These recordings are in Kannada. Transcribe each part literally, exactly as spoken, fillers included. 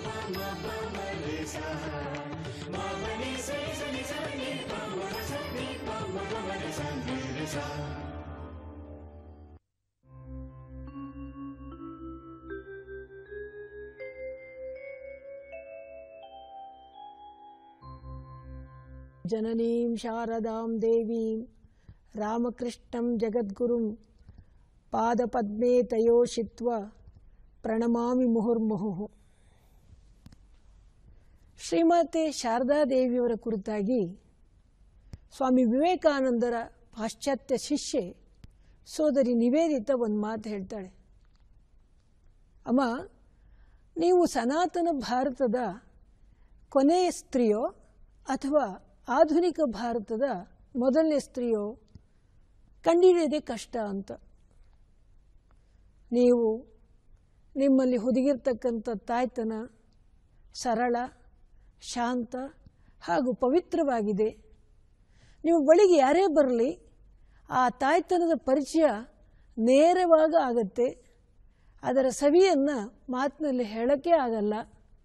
ಜನನೀಂ ಶಾರದಾಂ ದೇವೀಂ ರಾಮಕೃಷ್ಣಂ ಜಗದ್ಗುರುಂ ಪಾದಪದ್ಮೇ ತಯೋಷಿತ್ವ ಪ್ರಣಮಾಮಿ ಮುಹುರ್ಮುಹುಃ. ಶ್ರೀಮಾತೆ ಶಾರದಾದೇವಿಯವರ ಕುರಿತಾಗಿ ಸ್ವಾಮಿ ವಿವೇಕಾನಂದರ ಪಾಶ್ಚಾತ್ಯ ಶಿಷ್ಯೆ ಸೋದರಿ ನಿವೇದಿತಾ ಒಂದು ಮಾತು ಹೇಳ್ತಾಳೆ. ಅಮ್ಮ, ನೀವು ಸನಾತನ ಭಾರತದ ಕೊನೆಯ ಸ್ತ್ರೀಯೋ ಅಥವಾ ಆಧುನಿಕ ಭಾರತದ ಮೊದಲನೇ ಸ್ತ್ರೀಯೋ ಕಂಡುಹಿಡಿಯೋದೇ ಕಷ್ಟ ಅಂತ. ನೀವು ನಿಮ್ಮಲ್ಲಿ ಹುದುಗಿರ್ತಕ್ಕಂಥ ತಾಯ್ತನ ಸರಳ, ಶಾಂತ ಹಾಗೂ ಪವಿತ್ರವಾಗಿದೆ. ನೀವು ಬಳಿಗೆ ಯಾರೇ ಬರಲಿ ಆ ತಾಯ್ತನದ ಪರಿಚಯ ನೇರವಾಗಿ ಆಗತ್ತೆ. ಅದರ ಸವಿಯನ್ನು ಮಾತಿನಲ್ಲಿ ಹೇಳೋಕ್ಕೆ ಆಗಲ್ಲ.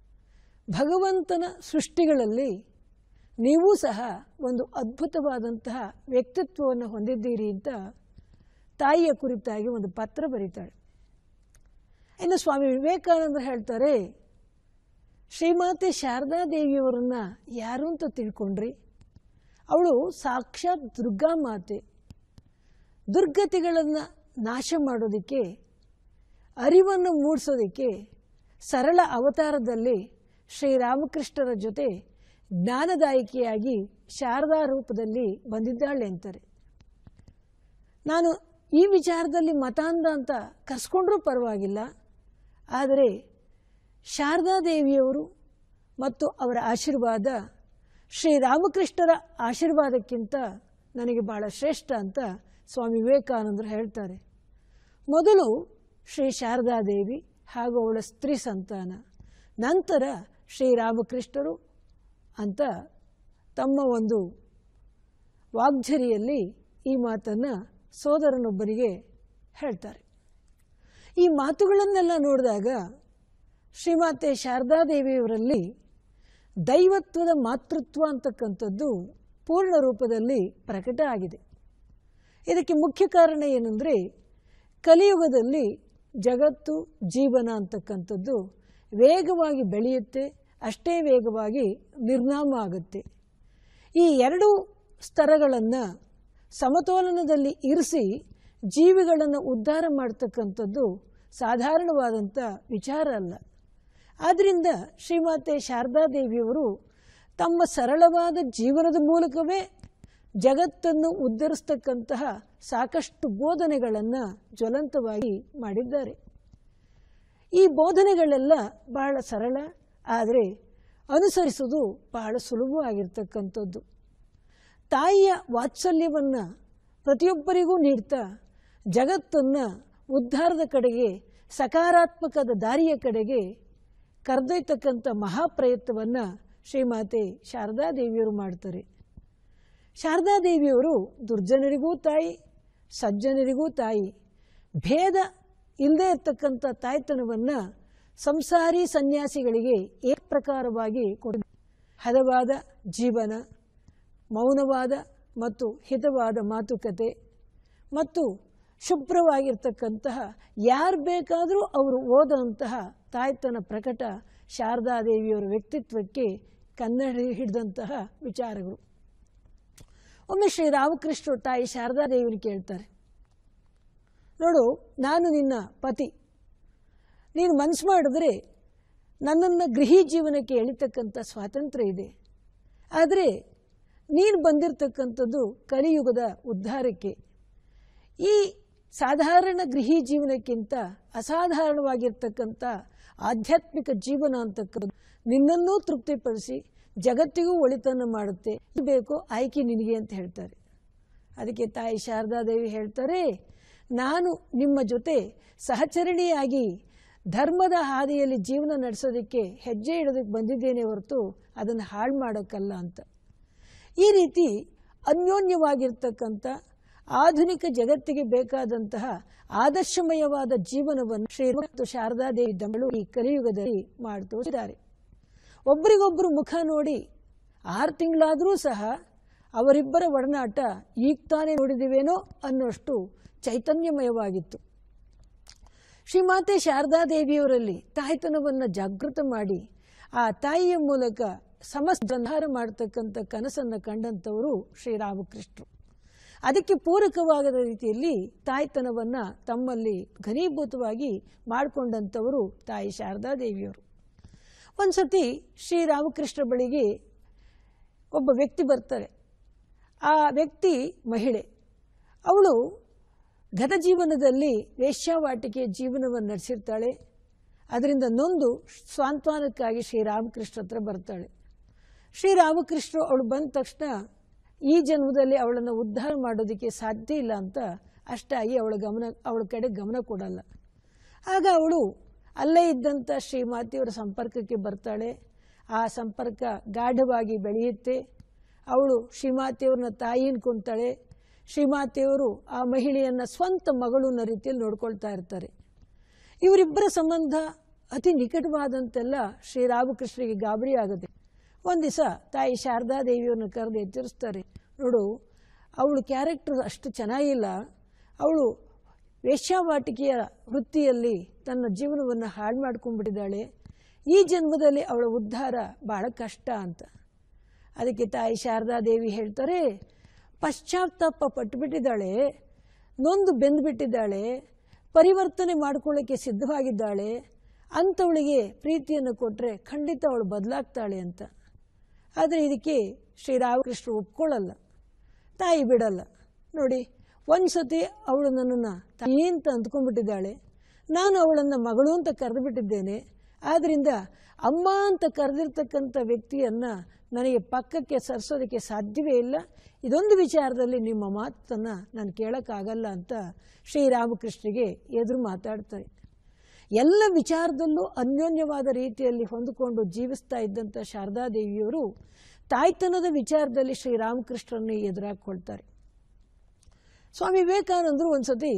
ಭಗವಂತನ ಸೃಷ್ಟಿಗಳಲ್ಲಿ ನೀವೂ ಸಹ ಒಂದು ಅದ್ಭುತವಾದಂತಹ ವ್ಯಕ್ತಿತ್ವವನ್ನು ಹೊಂದಿದ್ದೀರಿ ಅಂತ ತಾಯಿಯ ಕುರಿತಾಗಿ ಒಂದು ಪತ್ರ ಬರೀತಾಳೆ. ಇನ್ನು ಸ್ವಾಮಿ ವಿವೇಕಾನಂದರು ಹೇಳ್ತಾರೆ, ಶ್ರೀಮಾತೆ ಶಾರದಾದೇವಿಯವರನ್ನು ಯಾರು ಅಂತ ತಿಳ್ಕೊಂಡ್ರಿ? ಅವಳು ಸಾಕ್ಷಾತ್ ದುರ್ಗಾ ಮಾತೆ. ದುರ್ಗತಿಗಳನ್ನು ನಾಶ ಮಾಡೋದಕ್ಕೆ, ಅರಿವನ್ನು ಮೂಡಿಸೋದಕ್ಕೆ ಸರಳ ಅವತಾರದಲ್ಲಿ ಶ್ರೀರಾಮಕೃಷ್ಣರ ಜೊತೆ ಜ್ಞಾನದಾಯಕಿಯಾಗಿ ಶಾರದಾ ರೂಪದಲ್ಲಿ ಬಂದಿದ್ದಾಳೆ ಅಂತಾರೆ. ನಾನು ಈ ವಿಚಾರದಲ್ಲಿ ಮತಾಂಧ ಅಂತ ಕರೆಸ್ಕೊಂಡ್ರೂ ಪರವಾಗಿಲ್ಲ, ಆದರೆ ಶಾರದಾದೇವಿಯವರು ಮತ್ತು ಅವರ ಆಶೀರ್ವಾದ ಶ್ರೀರಾಮಕೃಷ್ಣರ ಆಶೀರ್ವಾದಕ್ಕಿಂತ ನನಗೆ ಬಹಳ ಶ್ರೇಷ್ಠ ಅಂತ ಸ್ವಾಮಿ ವಿವೇಕಾನಂದರು ಹೇಳ್ತಾರೆ. ಮೊದಲು ಶ್ರೀ ಶಾರದಾದೇವಿ ಹಾಗೂ ಅವಳ ಸ್ತ್ರೀ ಸಂತಾನ, ನಂತರ ಶ್ರೀರಾಮಕೃಷ್ಣರು ಅಂತ ತಮ್ಮ ಒಂದು ವಾಗ್ಝರಿಯಲ್ಲಿ ಈ ಮಾತನ್ನು ಸೋದರನೊಬ್ಬನಿಗೆ ಹೇಳ್ತಾರೆ. ಈ ಮಾತುಗಳನ್ನೆಲ್ಲ ನೋಡಿದಾಗ ಶ್ರೀಮಾತೆ ಶಾರದಾದೇವಿಯವರಲ್ಲಿ ದೈವತ್ವದ ಮಾತೃತ್ವ ಅಂತಕ್ಕಂಥದ್ದು ಪೂರ್ಣ ರೂಪದಲ್ಲಿ ಪ್ರಕಟ ಆಗಿದೆ. ಇದಕ್ಕೆ ಮುಖ್ಯ ಕಾರಣ ಏನಂದರೆ, ಕಲಿಯುಗದಲ್ಲಿ ಜಗತ್ತು ಜೀವನ ಅಂತಕ್ಕಂಥದ್ದು ವೇಗವಾಗಿ ಬೆಳೆಯುತ್ತೆ, ಅಷ್ಟೇ ವೇಗವಾಗಿ ನಿರ್ನಾಮ ಆಗುತ್ತೆ. ಈ ಎರಡು ಸ್ತರಗಳನ್ನು ಸಮತೋಲನದಲ್ಲಿ ಇರಿಸಿ ಜೀವಿಗಳನ್ನು ಉದ್ಧಾರ ಮಾಡ್ತಕ್ಕಂಥದ್ದು ಸಾಧಾರಣವಾದಂಥ ವಿಚಾರ ಅಲ್ಲ. ಆದ್ದರಿಂದ ಶ್ರೀಮಾತೆ ಶಾರದಾದೇವಿಯವರು ತಮ್ಮ ಸರಳವಾದ ಜೀವನದ ಮೂಲಕವೇ ಜಗತ್ತನ್ನು ಉದ್ಧರಿಸ್ತಕ್ಕಂತಹ ಸಾಕಷ್ಟು ಬೋಧನೆಗಳನ್ನು ಜ್ವಲಂತವಾಗಿ ಮಾಡಿದ್ದಾರೆ. ಈ ಬೋಧನೆಗಳೆಲ್ಲ ಬಹಳ ಸರಳ, ಆದರೆ ಅನುಸರಿಸೋದು ಬಹಳ ಸುಲಭವಾಗಿರ್ತಕ್ಕಂಥದ್ದು. ತಾಯಿಯ ವಾತ್ಸಲ್ಯವನ್ನು ಪ್ರತಿಯೊಬ್ಬರಿಗೂ ನೀಡ್ತಾ ಜಗತ್ತನ್ನು ಉದ್ಧಾರದ ಕಡೆಗೆ, ಸಕಾರಾತ್ಮಕದ ದಾರಿಯ ಕಡೆಗೆ ಕರೆದೊಯ್ತಕ್ಕಂಥ ಮಹಾಪ್ರಯತ್ನವನ್ನು ಶ್ರೀಮಾತೆ ಶಾರದಾದೇವಿಯವರು ಮಾಡ್ತಾರೆ. ಶಾರದಾದೇವಿಯವರು ದುರ್ಜನರಿಗೂ ತಾಯಿ, ಸಜ್ಜನರಿಗೂ ತಾಯಿ, ಭೇದ ಇಲ್ಲದೇ ಇರತಕ್ಕಂಥ ತಾಯ್ತನವನ್ನು ಸಂಸಾರಿ ಸನ್ಯಾಸಿಗಳಿಗೆ ಏಕ ಪ್ರಕಾರವಾಗಿ ಕೊಡ ಹದವಾದ ಜೀವನ, ಮೌನವಾದ ಮತ್ತು ಹಿತವಾದ ಮಾತುಕತೆ ಮತ್ತು ಶುಭ್ರವಾಗಿರ್ತಕ್ಕಂತಹ ಯಾರು ಬೇಕಾದರೂ ಅವರು ಓದಂತಹ ತಾಯ್ತನ ಪ್ರಕಟ ಶಾರದಾದೇವಿಯವರ ವ್ಯಕ್ತಿತ್ವಕ್ಕೆ ಕನ್ನಡ ಹಿಡಿದಂತಹ ವಿಚಾರಗಳು. ಒಮ್ಮೆ ಶ್ರೀರಾಮಕೃಷ್ಣರು ತಾಯಿ ಶಾರದಾದೇವಿಯನ್ನು ಕೇಳ್ತಾರೆ, ನೋಡು, ನಾನು ನಿನ್ನ ಪತಿ, ನೀನು ಮನಸ್ಸು ಮಾಡಿದ್ರೆ ನನ್ನನ್ನು ಗೃಹಿ ಜೀವನಕ್ಕೆ ಎಳಿತಕ್ಕಂಥ ಸ್ವಾತಂತ್ರ್ಯ ಇದೆ. ಆದರೆ ನೀನು ಬಂದಿರತಕ್ಕಂಥದ್ದು ಕಲಿಯುಗದ ಉದ್ಧಾರಕ್ಕೆ. ಈ ಸಾಧಾರಣ ಗೃಹಿ ಜೀವನಕ್ಕಿಂತ ಅಸಾಧಾರಣವಾಗಿರ್ತಕ್ಕಂಥ ಆಧ್ಯಾತ್ಮಿಕ ಜೀವನ ಅಂತಕ್ಕಂಥದ್ದು ನಿನ್ನನ್ನೂ ತೃಪ್ತಿಪಡಿಸಿ ಜಗತ್ತಿಗೂ ಒಳಿತನ್ನು ಮಾಡುತ್ತೆ. ಬೇಕು ಆಯ್ಕೆ ನಿನಗೆ ಅಂತ ಹೇಳ್ತಾರೆ. ಅದಕ್ಕೆ ತಾಯಿ ಶಾರದಾದೇವಿ ಹೇಳ್ತಾರೆ, ನಾನು ನಿಮ್ಮ ಜೊತೆ ಸಹಚರಣಿಯಾಗಿ ಧರ್ಮದ ಹಾದಿಯಲ್ಲಿ ಜೀವನ ನಡೆಸೋದಕ್ಕೆ ಹೆಜ್ಜೆ ಇಡೋದಕ್ಕೆ ಬಂದಿದ್ದೇನೆ ಹೊರತು ಅದನ್ನು ಹಾಳು ಮಾಡೋಕ್ಕಲ್ಲ ಅಂತ. ಈ ರೀತಿ ಅನ್ಯೋನ್ಯವಾಗಿರ್ತಕ್ಕಂಥ ಆಧುನಿಕ ಜಗತ್ತಿಗೆ ಬೇಕಾದಂತಹ ಆದರ್ಶಮಯವಾದ ಜೀವನವನ್ನು ಶ್ರೀ ಮತ್ತು ಶಾರದಾದೇವಿ ದಂಬಳು ಈ ಕಲಿಯುಗದಲ್ಲಿ ಮಾಡಿ ತೋರಿಸಿದ್ದಾರೆ. ಒಬ್ಬರಿಗೊಬ್ಬರು ಮುಖ ನೋಡಿ ಆರು ತಿಂಗಳಾದರೂ ಸಹ ಅವರಿಬ್ಬರ ಒಡನಾಟ ಈಗ ತಾನೇ ನೋಡಿದಿವೇನೋ ಅನ್ನೋಷ್ಟು ಚೈತನ್ಯಮಯವಾಗಿತ್ತು. ಶ್ರೀಮಾತೆ ಶಾರದಾದೇವಿಯವರಲ್ಲಿ ತಾಯ್ತನವನ್ನು ಜಾಗೃತ ಮಾಡಿ ಆ ತಾಯಿಯ ಮೂಲಕ ಸಮಸ್ತ ಸಂಹಾರ ಮಾಡತಕ್ಕಂಥ ಕನಸನ್ನು ಕಂಡಂಥವರು ಶ್ರೀರಾಮಕೃಷ್ಣರು. ಅದಕ್ಕೆ ಪೂರಕವಾದ ರೀತಿಯಲ್ಲಿ ತಾಯ್ತನವನ್ನು ತಮ್ಮಲ್ಲಿ ಘನೀಭೂತವಾಗಿ ಮಾಡಿಕೊಂಡಂಥವರು ತಾಯಿ ಶಾರದಾದೇವಿಯವರು. ಒಂದು ಸತಿ ಶ್ರೀರಾಮಕೃಷ್ಣ ಬಳಿಗೆ ಒಬ್ಬ ವ್ಯಕ್ತಿ ಬರ್ತಾರೆ. ಆ ವ್ಯಕ್ತಿ ಮಹಿಳೆ. ಅವಳು ಗತ ಜೀವನದಲ್ಲಿ ವೇಶ್ಯಾವಾಟಿಕೆ ಜೀವನವನ್ನು ನಡೆಸಿರ್ತಾಳೆ. ಅದರಿಂದ ನೊಂದು ಸ್ವಾಂತ್ವನಕ್ಕಾಗಿ ಶ್ರೀರಾಮಕೃಷ್ಣ ಹತ್ರ ಬರ್ತಾಳೆ. ಶ್ರೀರಾಮಕೃಷ್ಣರು ಅವಳು ಬಂದ ತಕ್ಷಣ ಈ ಜನ್ಮದಲ್ಲಿ ಅವಳನ್ನು ಉದ್ಧಾರ ಮಾಡೋದಕ್ಕೆ ಸಾಧ್ಯ ಇಲ್ಲ ಅಂತ ಅಷ್ಟಾಗಿ ಅವಳ ಗಮನ ಅವಳ ಕಡೆ ಗಮನ ಕೊಡಲ್ಲ. ಆಗ ಅವಳು ಅಲ್ಲೇ ಇದ್ದಂಥ ಶ್ರೀಮಾತೆಯವರ ಸಂಪರ್ಕಕ್ಕೆ ಬರ್ತಾಳೆ. ಆ ಸಂಪರ್ಕ ಗಾಢವಾಗಿ ಬೆಳೆಯುತ್ತೆ. ಅವಳು ಶ್ರೀಮಾತೆಯವ್ರನ್ನ ತಾಯಿ ಅನ್ಕೊತಾಳೆ. ಶ್ರೀಮಾತೆಯವರು ಆ ಮಹಿಳೆಯನ್ನು ಸ್ವಂತ ಮಗಳು ಅನ್ನೋ ರೀತಿಯಲ್ಲಿ ನೋಡ್ಕೊಳ್ತಾ ಇರ್ತಾರೆ. ಇವರಿಬ್ಬರ ಸಂಬಂಧ ಅತಿ ನಿಕಟವಾದಂತೆಲ್ಲ ಶ್ರೀರಾಮಕೃಷ್ಣರಿಗೆ ಗಾಬರಿ ಆಗುತ್ತೆ. ಒಂದು ದಿವಸ ತಾಯಿ ಶಾರದಾದೇವಿಯವ್ರನ್ನ ಕರೆದು ಎಚ್ಚರಿಸ್ತಾರೆ. ನೋಡು, ಅವಳು ಕ್ಯಾರೆಕ್ಟರ್ ಅಷ್ಟು ಚೆನ್ನಾಗಿಲ್ಲ. ಅವಳು ವೇಶ್ಯಾವಾಟಿಕೆಯ ವೃತ್ತಿಯಲ್ಲಿ ತನ್ನ ಜೀವನವನ್ನು ಹಾಳು ಮಾಡ್ಕೊಂಡ್ಬಿಟ್ಟಿದ್ದಾಳೆ. ಈ ಜನ್ಮದಲ್ಲಿ ಅವಳ ಉದ್ಧಾರ ಬಹಳ ಕಷ್ಟ ಅಂತ. ಅದಕ್ಕೆ ತಾಯಿ ಶಾರದಾದೇವಿ ಹೇಳ್ತಾರೆ, ಪಶ್ಚಾತ್ತಾಪ ಪಟ್ಟುಬಿಟ್ಟಿದ್ದಾಳೆ, ನೊಂದು ಬೆಂದುಬಿಟ್ಟಿದ್ದಾಳೆ, ಪರಿವರ್ತನೆ ಮಾಡ್ಕೊಳ್ಳೋಕ್ಕೆ ಸಿದ್ಧವಾಗಿದ್ದಾಳೆ. ಅಂಥವಳಿಗೆ ಪ್ರೀತಿಯನ್ನು ಕೊಟ್ಟರೆ ಖಂಡಿತ ಅವಳು ಬದಲಾಗ್ತಾಳೆ ಅಂತ. ಆದರೆ ಇದಕ್ಕೆ ಶ್ರೀರಾಮಕೃಷ್ಣ ಒಪ್ಕೊಳ್ಳಲ್ಲ. ತಾಯಿ ಬಿಡಲ್ಲ. ನೋಡಿ, ಒಂದು ಸತಿ ಅವಳು ನನ್ನನ್ನು ತಾಯಿ ಅಂತ ಅಂದ್ಕೊಂಡ್ಬಿಟ್ಟಿದ್ದಾಳೆ. ನಾನು ಅವಳನ್ನು ಮಗಳು ಅಂತ ಕರೆದು ಬಿಟ್ಟಿದ್ದೇನೆ. ಆದ್ದರಿಂದ ಅಮ್ಮ ಅಂತ ಕರೆದಿರ್ತಕ್ಕಂಥ ವ್ಯಕ್ತಿಯನ್ನು ನನಗೆ ಪಕ್ಕಕ್ಕೆ ಸರಿಸೋದಕ್ಕೆ ಸಾಧ್ಯವೇ ಇಲ್ಲ. ಇದೊಂದು ವಿಚಾರದಲ್ಲಿ ನಿಮ್ಮ ಮಾತನ್ನು ನಾನು ಕೇಳೋಕ್ಕಾಗಲ್ಲ ಅಂತ ಶ್ರೀರಾಮಕೃಷ್ಣರಿಗೆ ಎದುರು ಮಾತಾಡ್ತಾರೆ. ಎಲ್ಲ ವಿಚಾರದಲ್ಲೂ ಅನ್ಯೋನ್ಯವಾದ ರೀತಿಯಲ್ಲಿ ಹೊಂದಿಕೊಂಡು ಜೀವಿಸ್ತಾ ಇದ್ದಂಥ ಶಾರದಾದೇವಿಯವರು ತಾಯ್ತನದ ವಿಚಾರದಲ್ಲಿ ಶ್ರೀರಾಮಕೃಷ್ಣರನ್ನೇ ಎದುರಾಕೊಳ್ತಾರೆ. ಸ್ವಾಮಿ ವಿವೇಕಾನಂದರು ಒಂದು ಸತಿ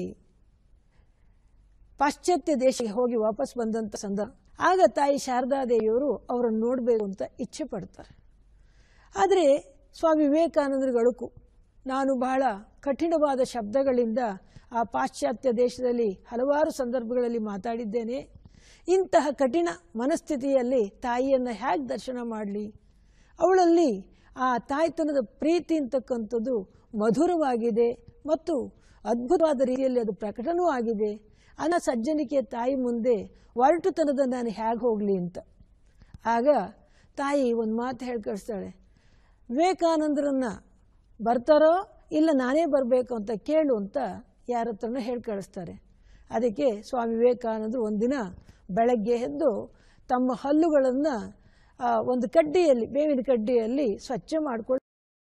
ಪಾಶ್ಚಾತ್ಯ ದೇಶಕ್ಕೆ ಹೋಗಿ ವಾಪಸ್ ಬಂದಂಥ ಸಂದರ್ಭ. ಆಗ ತಾಯಿ ಶಾರದಾದೇವಿಯವರು ಅವರನ್ನು ನೋಡಬೇಕು ಅಂತ ಇಚ್ಛೆ ಪಡ್ತಾರೆ. ಆದರೆ ಸ್ವಾಮಿ ವಿವೇಕಾನಂದರಿಗೆ ಅಳುಕು. ನಾನು ಬಹಳ ಕಠಿಣವಾದ ಶಬ್ದಗಳಿಂದ ಆ ಪಾಶ್ಚಾತ್ಯ ದೇಶದಲ್ಲಿ ಹಲವಾರು ಸಂದರ್ಭಗಳಲ್ಲಿ ಮಾತಾಡಿದ್ದೇನೆ. ಇಂತಹ ಕಠಿಣ ಮನಸ್ಥಿತಿಯಲ್ಲಿ ತಾಯಿಯನ್ನು ಹೇಗೆ ದರ್ಶನ ಮಾಡಲಿ? ಅವಳಲ್ಲಿ ಆ ತಾಯ್ತನದ ಪ್ರೀತಿ ಅಂತಕ್ಕಂಥದ್ದು ಮಧುರವಾಗಿದೆ ಮತ್ತು ಅದ್ಭುತವಾದ ರೀತಿಯಲ್ಲಿ ಅದು ಪ್ರಕಟನೂ ಆಗಿದೆ. ಅನ ಸಜ್ಜನಿಕೆಯ ತಾಯಿ ಮುಂದೆ ಒರಟುತನದ ನಾನು ಹೇಗೆ ಹೋಗಲಿ ಅಂತ. ಆಗ ತಾಯಿ ಒಂದು ಮಾತು ಹೇಳಿ ಕಳಿಸ್ತಾಳೆ, ವಿವೇಕಾನಂದರನ್ನ ಬರ್ತಾರೋ ಇಲ್ಲ ನಾನೇ ಬರಬೇಕು ಅಂತ ಕೇಳು ಅಂತ ಯಾರ ಹತ್ರನೂ ಹೇಳಿ ಕಳಿಸ್ತಾರೆ. ಅದಕ್ಕೆ ಸ್ವಾಮಿ ವಿವೇಕಾನಂದರು ಒಂದಿನ ಬೆಳಗ್ಗೆ ಎದ್ದು ತಮ್ಮ ಹಲ್ಲುಗಳನ್ನು ಒಂದು ಕಡ್ಡಿಯಲ್ಲಿ, ಬೇವಿನ ಕಡ್ಡಿಯಲ್ಲಿ ಸ್ವಚ್ಛ ಮಾಡ್ಕೊಳ್ಳಿ.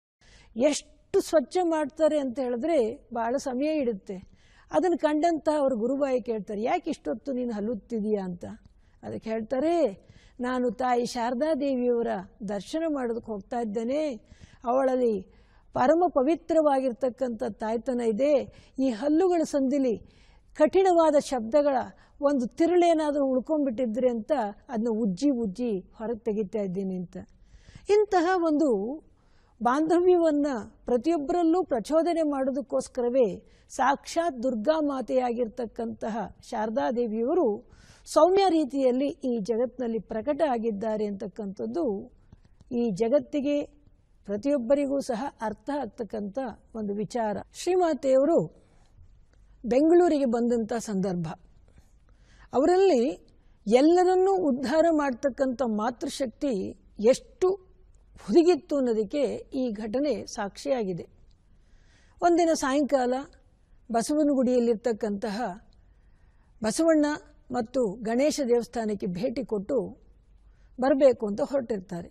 ಎಷ್ಟು ಸ್ವಚ್ಛ ಮಾಡ್ತಾರೆ ಅಂತ ಹೇಳಿದ್ರೆ ಭಾಳ ಸಮಯ ಇಡುತ್ತೆ. ಅದನ್ನು ಕಂಡಂತ ಅವ್ರ ಗುರುಬಾಯಿ ಕೇಳ್ತಾರೆ, ಯಾಕೆ ಇಷ್ಟೊತ್ತು ನೀನು ಹಲ್ಲುತ್ತಿದೀಯಾ ಅಂತ. ಅದಕ್ಕೆ ಹೇಳ್ತಾರೆ, ನಾನು ತಾಯಿ ಶಾರದಾದೇವಿಯವರ ದರ್ಶನ ಮಾಡೋದಕ್ಕೆ ಹೋಗ್ತಾ ಇದ್ದೇನೆ. ಅವಳಲ್ಲಿ ಪರಮ ಪವಿತ್ರವಾಗಿರ್ತಕ್ಕಂಥ ತಾಯ್ತನ ಇದೆ. ಈ ಹಲ್ಲುಗಳ ಸಂದಿಲಿ ಕಠಿಣವಾದ ಶಬ್ದಗಳ ಒಂದು ತಿರುಳೇನಾದರೂ ಉಳ್ಕೊಂಡ್ಬಿಟ್ಟಿದ್ರೆ ಅಂತ ಅದನ್ನ ಉಜ್ಜಿ ಉಜ್ಜಿ ಹೊರಗೆ ತೆಗಿತಾ ಇದ್ದೀನಿ ಅಂತ. ಇಂತಹ ಒಂದು ಬಾಂಧವ್ಯವನ್ನು ಪ್ರತಿಯೊಬ್ಬರಲ್ಲೂ ಪ್ರಚೋದನೆ ಮಾಡೋದಕ್ಕೋಸ್ಕರವೇ ಸಾಕ್ಷಾತ್ ದುರ್ಗಾ ಮಾತೆಯಾಗಿರ್ತಕ್ಕಂತಹ ಶಾರದಾದೇವಿಯವರು ಸೌಮ್ಯ ರೀತಿಯಲ್ಲಿ ಈ ಜಗತ್ತಿನಲ್ಲಿ ಪ್ರಕಟ ಆಗಿದ್ದಾರೆ ಅಂತಕ್ಕಂಥದ್ದು ಈ ಜಗತ್ತಿಗೆ ಪ್ರತಿಯೊಬ್ಬರಿಗೂ ಸಹ ಅರ್ಥ ಆಗ್ತಕ್ಕಂಥ ಒಂದು ವಿಚಾರ. ಶ್ರೀಮಾತೆಯವರು ಬೆಂಗಳೂರಿಗೆ ಬಂದಂಥ ಸಂದರ್ಭ, ಅವರಲ್ಲಿ ಎಲ್ಲರನ್ನೂ ಉದ್ಧಾರ ಮಾಡ್ತಕ್ಕಂಥ ಮಾತೃಶಕ್ತಿ ಎಷ್ಟು ಹುದುಗಿತ್ತು ಅನ್ನೋದಕ್ಕೆ ಈ ಘಟನೆ ಸಾಕ್ಷಿಯಾಗಿದೆ. ಒಂದಿನ ಸಾಯಂಕಾಲ ಬಸವನಗುಡಿಯಲ್ಲಿರ್ತಕ್ಕಂತಹ ಬಸವಣ್ಣ ಮತ್ತು ಗಣೇಶ ದೇವಸ್ಥಾನಕ್ಕೆ ಭೇಟಿ ಕೊಟ್ಟು ಬರಬೇಕು ಅಂತ ಹೊರಟಿರ್ತಾರೆ.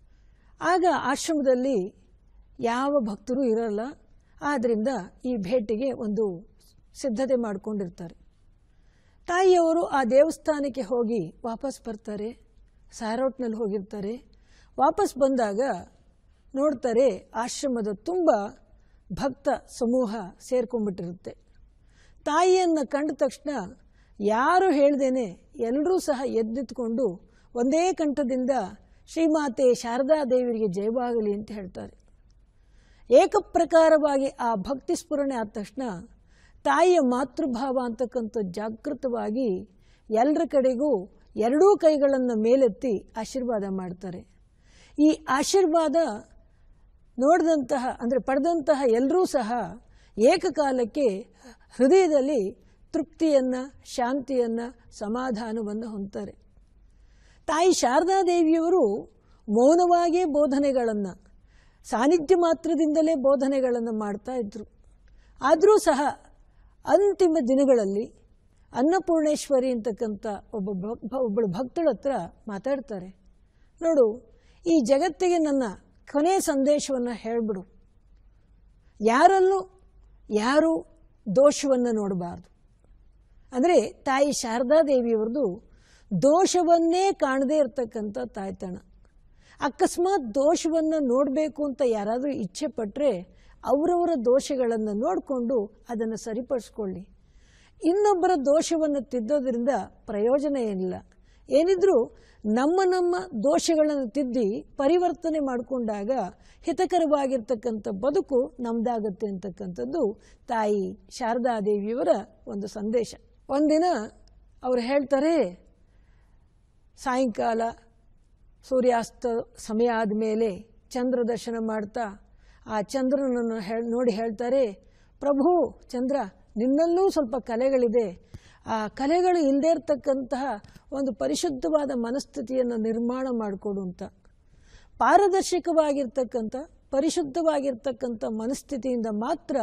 ಆಗ ಆಶ್ರಮದಲ್ಲಿ ಯಾವ ಭಕ್ತರು ಇರಲ್ಲ. ಆದ್ದರಿಂದ ಈ ಭೇಟಿಗೆ ಒಂದು ಸಿದ್ಧತೆ ಮಾಡಿಕೊಂಡಿರ್ತಾರೆ. ತಾಯಿಯವರು ಆ ದೇವಸ್ಥಾನಕ್ಕೆ ಹೋಗಿ ವಾಪಸ್ ಬರ್ತಾರೆ. ಸಾರೋಟ್ನಲ್ಲಿ ಹೋಗಿರ್ತಾರೆ. ವಾಪಸ್ ಬಂದಾಗ ನೋಡ್ತಾರೆ ಆಶ್ರಮದ ತುಂಬ ಭಕ್ತ ಸಮೂಹ ಸೇರ್ಕೊಂಡ್ಬಿಟ್ಟಿರುತ್ತೆ. ತಾಯಿಯನ್ನು ಕಂಡ ತಕ್ಷಣ ಯಾರು ಹೇಳ್ದೇನೆ ಎಲ್ಲರೂ ಸಹ ಎದ್ದಿತ್ಕೊಂಡು ಒಂದೇ ಕಂಠದಿಂದ ಶ್ರೀಮಾತೆ ಶಾರದಾದೇವಿಯರಿಗೆ ಜಯವಾಗಲಿ ಅಂತ ಹೇಳ್ತಾರೆ. ಏಕಪ್ರಕಾರವಾಗಿ ಆ ಭಕ್ತಿ ಸ್ಫುರಣೆ ಆದ ತಕ್ಷಣ ತಾಯಿಯ ಮಾತೃಭಾವ ಅಂತಕ್ಕಂಥ ಜಾಗೃತವಾಗಿ ಎಲ್ಲರ ಕಡೆಗೂ ಎರಡೂ ಕೈಗಳನ್ನು ಮೇಲೆತ್ತಿ ಆಶೀರ್ವಾದ ಮಾಡ್ತಾರೆ. ಈ ಆಶೀರ್ವಾದ ನೋಡಿದಂತಹ ಅಂದರೆ ಪಡೆದಂತಹ ಎಲ್ಲರೂ ಸಹ ಏಕಕಾಲಕ್ಕೆ ಹೃದಯದಲ್ಲಿ ತೃಪ್ತಿಯನ್ನು, ಶಾಂತಿಯನ್ನು, ಸಮಾಧಾನವನ್ನು ಹೊಂದ್ತಾರೆ. ತಾಯಿ ಶಾರದಾದೇವಿಯವರು ಮೌನವಾಗಿಯೇ ಬೋಧನೆಗಳನ್ನು, ಸಾನ್ನಿಧ್ಯ ಮಾತ್ರದಿಂದಲೇ ಬೋಧನೆಗಳನ್ನು ಮಾಡ್ತಾ ಇದ್ದರು. ಆದರೂ ಸಹ ಅಂತಿಮ ದಿನಗಳಲ್ಲಿ ಅನ್ನಪೂರ್ಣೇಶ್ವರಿ ಅಂತಕ್ಕಂಥ ಒಬ್ಬ ಒಬ್ಬಳು ಭಕ್ತಳ ಹತ್ರ ಮಾತಾಡ್ತಾರೆ. ನೋಡು, ಈ ಜಗತ್ತಿಗೆ ನನ್ನ ಕೊನೆಯ ಸಂದೇಶವನ್ನು ಹೇಳಿಬಿಡು. ಯಾರಲ್ಲೂ ಯಾರೂ ದೋಷವನ್ನು ನೋಡಬಾರ್ದು. ಅಂದರೆ ತಾಯಿ ಶಾರದಾದೇವಿಯವ್ರದ್ದು ದೋಷವನ್ನೇ ಕಾಣದೇ ಇರತಕ್ಕಂಥ ತಾಯ್ತನ. ಅಕಸ್ಮಾತ್ ದೋಷವನ್ನು ನೋಡಬೇಕು ಅಂತ ಯಾರಾದರೂ ಇಚ್ಛೆ ಪಟ್ಟರೆ ಅವರವರ ದೋಷಗಳನ್ನು ನೋಡಿಕೊಂಡು ಅದನ್ನು ಸರಿಪಡಿಸ್ಕೊಳ್ಳಿ. ಇನ್ನೊಬ್ಬರ ದೋಷವನ್ನು ತಿದ್ದೋದ್ರಿಂದ ಪ್ರಯೋಜನ ಏನಿಲ್ಲ. ಏನಿದ್ರೂ ನಮ್ಮ ನಮ್ಮ ದೋಷಗಳನ್ನು ತಿದ್ದಿ ಪರಿವರ್ತನೆ ಮಾಡಿಕೊಂಡಾಗ ಹಿತಕರವಾಗಿರ್ತಕ್ಕಂಥ ಬದುಕು ನಮ್ಮದಾಗತ್ತೆ ಅಂತಕ್ಕಂಥದ್ದು ತಾಯಿ ಶಾರದಾದೇವಿಯವರ ಒಂದು ಸಂದೇಶ. ಒಂದಿನ ಅವರು ಹೇಳ್ತಾರೆ, ಸಾಯಂಕಾಲ ಸೂರ್ಯಾಸ್ತ ಸಮಯ ಆದಮೇಲೆ ಚಂದ್ರ ದರ್ಶನ ಮಾಡ್ತಾ ಆ ಚಂದ್ರನನ್ನು ಹೇಳಿ ನೋಡಿ ಹೇಳ್ತಾರೆ, ಪ್ರಭು ಚಂದ್ರ, ನಿನ್ನಲ್ಲೂ ಸ್ವಲ್ಪ ಕಲೆಗಳಿದೆ. ಆ ಕಲೆಗಳು ಇಲ್ಲದೇ ಇರತಕ್ಕಂತಹ ಒಂದು ಪರಿಶುದ್ಧವಾದ ಮನಸ್ಥಿತಿಯನ್ನು ನಿರ್ಮಾಣ ಮಾಡಿಕೊಡು ಅಂತ. ಪಾರದರ್ಶಕವಾಗಿರ್ತಕ್ಕಂಥ ಪರಿಶುದ್ಧವಾಗಿರ್ತಕ್ಕಂಥ ಮನಸ್ಥಿತಿಯಿಂದ ಮಾತ್ರ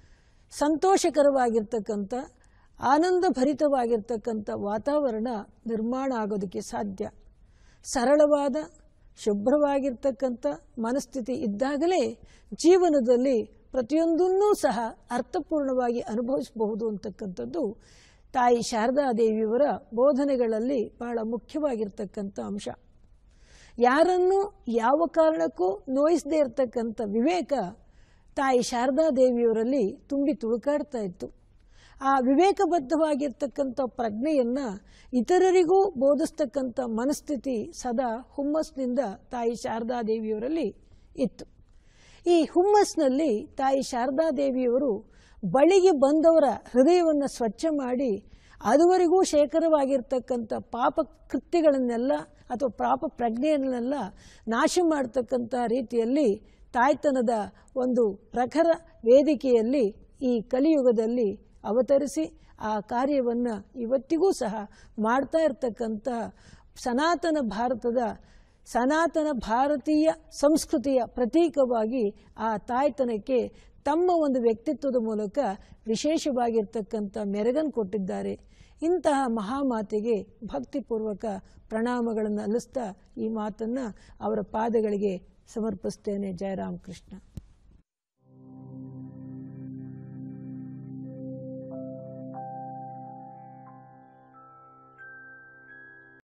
ಸಂತೋಷಕರವಾಗಿರ್ತಕ್ಕಂಥ ಆನಂದಭರಿತವಾಗಿರ್ತಕ್ಕಂಥ ವಾತಾವರಣ ನಿರ್ಮಾಣ ಆಗೋದಕ್ಕೆ ಸಾಧ್ಯ. ಸರಳವಾದ ಶುಭ್ರವಾಗಿರ್ತಕ್ಕಂಥ ಮನಸ್ಥಿತಿ ಇದ್ದಾಗಲೇ ಜೀವನದಲ್ಲಿ ಪ್ರತಿಯೊಂದನ್ನೂ ಸಹ ಅರ್ಥಪೂರ್ಣವಾಗಿ ಅನುಭವಿಸಬಹುದು ಅಂತಕ್ಕಂಥದ್ದು ತಾಯಿ ಶಾರದಾದೇವಿಯವರ ಬೋಧನೆಗಳಲ್ಲಿ ಬಹಳ ಮುಖ್ಯವಾಗಿರ್ತಕ್ಕಂಥ ಅಂಶ. ಯಾರನ್ನೂ ಯಾವ ಕಾರಣಕ್ಕೂ ನೋಯಿಸದೇ ಇರತಕ್ಕಂಥ ವಿವೇಕ ತಾಯಿ ಶಾರದಾದೇವಿಯವರಲ್ಲಿ ತುಂಬಿ ತುಳುಕಾಡ್ತಾ ಇತ್ತು. ಆ ವಿವೇಕಬದ್ಧವಾಗಿರ್ತಕ್ಕಂಥ ಪ್ರಜ್ಞೆಯನ್ನು ಇತರರಿಗೂ ಬೋಧಿಸ್ತಕ್ಕಂಥ ಮನಸ್ಥಿತಿ ಸದಾ ಹುಮ್ಮಸ್ನಿಂದ ತಾಯಿ ಶಾರದಾದೇವಿಯವರಲ್ಲಿ ಇತ್ತು. ಈ ಹುಮ್ಮಸ್ನಲ್ಲಿ ತಾಯಿ ಶಾರದಾದೇವಿಯವರು ಬಳಿಗೆ ಬಂದವರ ಹೃದಯವನ್ನು ಸ್ವಚ್ಛ ಮಾಡಿ ಅದುವರೆಗೂ ಶೇಖರವಾಗಿರ್ತಕ್ಕಂಥ ಪಾಪ ಕೃತ್ಯಗಳನ್ನೆಲ್ಲ ಅಥವಾ ಪಾಪ ಪ್ರಜ್ಞೆಯನ್ನೆಲ್ಲ ನಾಶ ಮಾಡ್ತಕ್ಕಂಥ ರೀತಿಯಲ್ಲಿ ತಾಯ್ತನದ ಒಂದು ಪ್ರಖರ ವೇದಿಕೆಯಲ್ಲಿ ಈ ಕಲಿಯುಗದಲ್ಲಿ ಅವತರಿಸಿ ಆ ಕಾರ್ಯವನ್ನು ಇವತ್ತಿಗೂ ಸಹ ಮಾಡ್ತಾ ಇರತಕ್ಕಂಥ ಸನಾತನ ಭಾರತದ ಸನಾತನ ಭಾರತೀಯ ಸಂಸ್ಕೃತಿಯ ಪ್ರತೀಕವಾಗಿ ಆ ತಾಯ್ತನಕ್ಕೆ ತಮ್ಮ ಒಂದು ವ್ಯಕ್ತಿತ್ವದ ಮೂಲಕ ವಿಶೇಷವಾಗಿರ್ತಕ್ಕಂಥ ಮೆರಗನ್ನು ಕೊಟ್ಟಿದ್ದಾರೆ. ಇಂತಹ ಮಹಾಮಾತೆಗೆ ಭಕ್ತಿಪೂರ್ವಕ ಪ್ರಣಾಮಗಳನ್ನು ಅಲ್ಲಿಸ್ತಾ ಈ ಮಾತನ್ನು ಅವರ ಪಾದಗಳಿಗೆ ಸಮರ್ಪಿಸ್ತೇನೆ. ಜಯ ರಾಮಕೃಷ್ಣ.